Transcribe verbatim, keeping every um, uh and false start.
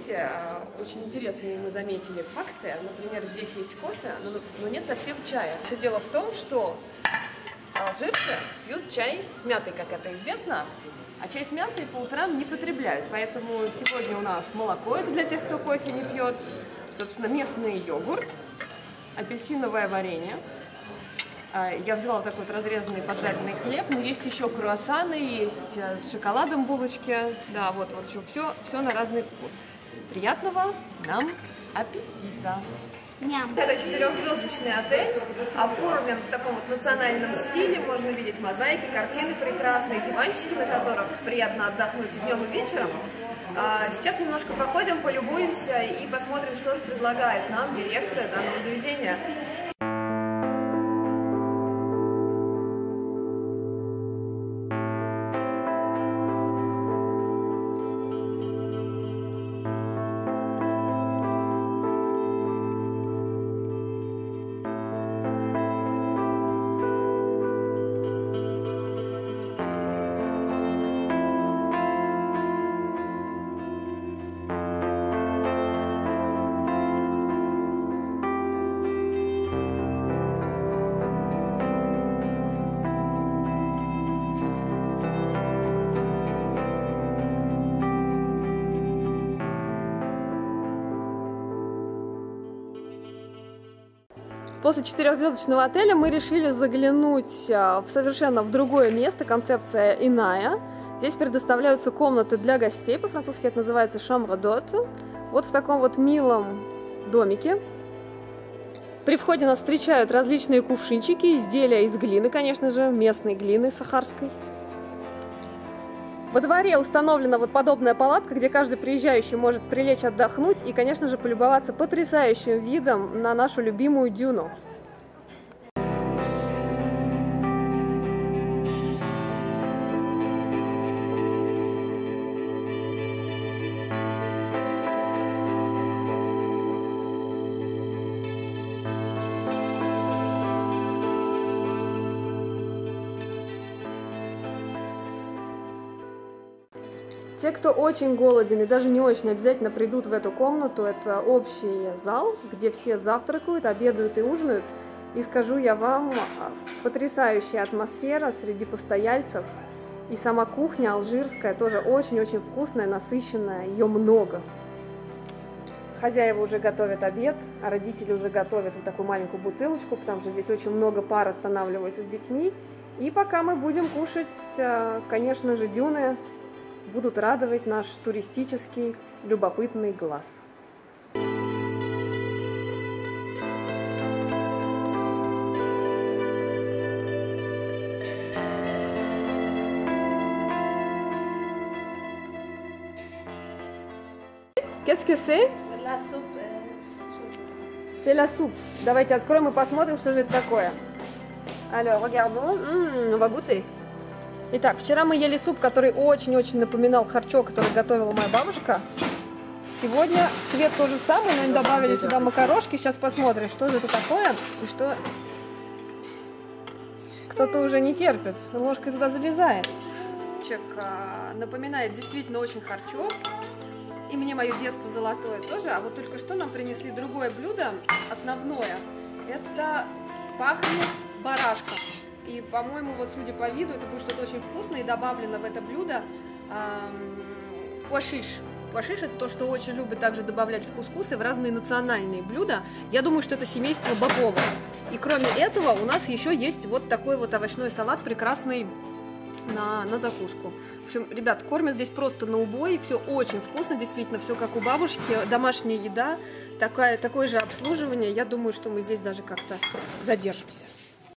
знаете, очень интересные мы заметили факты. Например, здесь есть кофе, но, но нет совсем чая. Все дело в том, что алжирцы пьют чай с мятой, как это известно, а чай с мятой по утрам не потребляют. Поэтому сегодня у нас молоко, это для тех, кто кофе не пьет, собственно, местный йогурт, апельсиновое варенье. Я взяла вот такой вот разрезанный поджаренный хлеб, но есть еще круассаны, есть с шоколадом булочки, да, вот, вот еще все, все на разный вкус. Приятного нам аппетита! Ням. Это четырехзвездочный отель, оформлен в таком вот национальном стиле, можно видеть мозаики, картины прекрасные, диванчики, на которых приятно отдохнуть днем и вечером. Сейчас немножко походим, полюбуемся и посмотрим, что же предлагает нам дирекция данного заведения. После четырехзвездочного отеля мы решили заглянуть в совершенно в другое место, концепция иная. Здесь предоставляются комнаты для гостей, по-французски это называется chambre d'hôte. Вот в таком вот милом домике. При входе нас встречают различные кувшинчики, изделия из глины, конечно же, местной глины сахарской. Во дворе установлена вот подобная палатка, где каждый приезжающий может прилечь отдохнуть и, конечно же, полюбоваться потрясающим видом на нашу любимую дюну. Те, кто очень голоден и даже не очень, обязательно придут в эту комнату. Это общий зал, где все завтракают, обедают и ужинают. И скажу я вам, потрясающая атмосфера среди постояльцев. И сама кухня алжирская тоже очень-очень вкусная, насыщенная, ее много. Хозяева уже готовят обед, а родители уже готовят вот такую маленькую бутылочку, потому что здесь очень много пар останавливаются с детьми. И пока мы будем кушать, конечно же, дюны будут радовать наш туристический любопытный глаз. Qu'est-ce que c'est? La soupe. C'est la soupe. Давайте откроем и посмотрим, что же это такое. Alors, regardons. Mmh, on va goûter. Итак, вчера мы ели суп, который очень-очень напоминал харчо, который готовила моя бабушка. Сегодня цвет тот же самый, но они добавили сюда макарошки. Сейчас посмотрим, что же это такое и что... Кто-то уже не терпит, ложкой туда залезает. Чек напоминает действительно очень харчо. И мне мое детство золотое тоже. А вот только что нам принесли другое блюдо, основное. Это пахнет барашком. И, по-моему, вот судя по виду, это будет что-то очень вкусное, и добавлено в это блюдо эм, пуашиш. Пуашиш – это то, что очень любят также добавлять в кускус и в разные национальные блюда. Я думаю, что это семейство бабома. И кроме этого у нас еще есть вот такой вот овощной салат прекрасный на, на закуску. В общем, ребят, кормят здесь просто на убой, все очень вкусно, действительно, все как у бабушки, домашняя еда, такая, такое же обслуживание. Я думаю, что мы здесь даже как-то задержимся.